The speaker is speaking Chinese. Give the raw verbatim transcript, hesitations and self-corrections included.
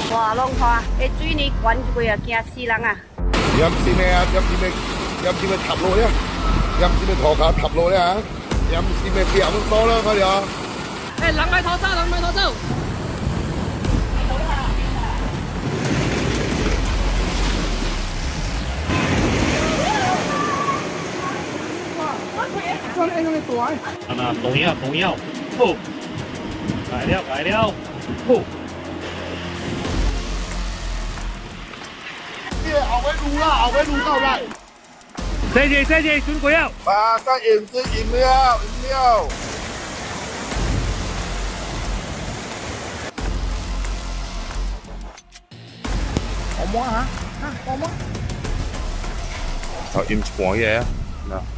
哇，弄花，迄水呢灌一过啊，惊死人啊！ 驗先咩啊？驗先咩？驗先咩塔路咧？驗先咩塗骹塔路咧嚇？驗先咩變咁多啦，快啲啊！ 誒，人咪拖走，人咪拖走。 啊那同样同样，不，改了改了，不。 後尾路啦，後尾路到啦。 謝謝謝謝，轉過右。 啊，得鹽水鹽料鹽料。 我摸下，嚇我摸。 頭鹽半嘢啊，嗱。